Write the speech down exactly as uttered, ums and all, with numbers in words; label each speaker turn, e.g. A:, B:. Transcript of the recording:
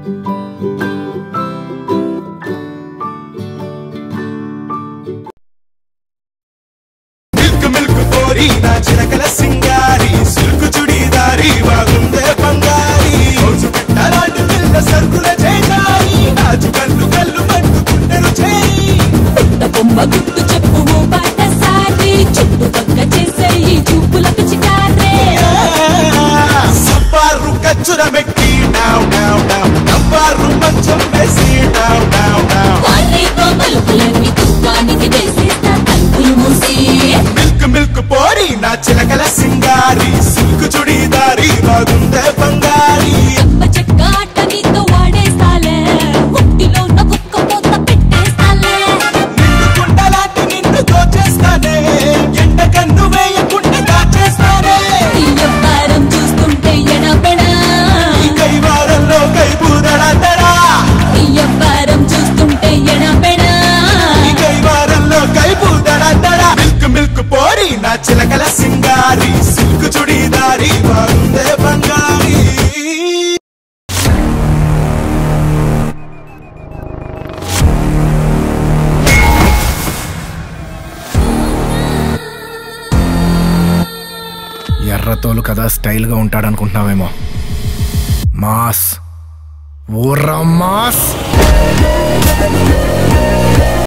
A: చిలకల సింగారి silk చుడిదారి బాగుందే బంగారి రోజు పెట్టాలాంటి పిల్ల సరుకుల చేయాలి రాజు కళ్ళు కళ్ళు మంటు గుండెలు చేయి
B: పుట్ట బొమ్మ గుట్టు చెప్పు బాట సాటి చుట్టు పక్క చేసే ఈ చూపులకు చికారే
A: సబ్బారు కచ్చుర మెట్టి డావ్ డావ్ డావ్ నవ్వారు మంచం వేసి డావ్ డావ్ డావ్
B: వారి కోమలుకులన్నీ తుఫానికి వేసేస్తా తలుపులు మూసి
A: మిల్క్ మిల్క్ పోరి నా చిలకల సింగారి సిల్కు చుడిదారి బాగుందే బంగారి
B: అమ్మ చెక్క ఆట నీతో వాడేస్తాలే ఒట్టిలో ఉన్న కుక్క పోత పెట్టేస్తాలే
A: నిన్ను కుండలాంటి నిన్ను దోచేస్తానే ఎండ కన్ను వేయకుండా దాచేస్తానే
B: ఈ వ్యాపారం చూస్తుంటే ఎడబెడా
A: ఈ కైవారంలో కైబూదడతడా
B: ఈ వ్యాపారం చూస్తుంటే ఎడబెడా
A: ఈ కైవారంలో కైబూదడతడా మిల్క్ మిల్క్ పోరి నా చిలకల సింగారి సిల్కు చుడిదారి బాగుందే బంగారి
C: ఎర్రతోలు కదా స్టైల్ గా ఉంటాడనుకుంటున్నావేమో. Mass ఊర్రా mass.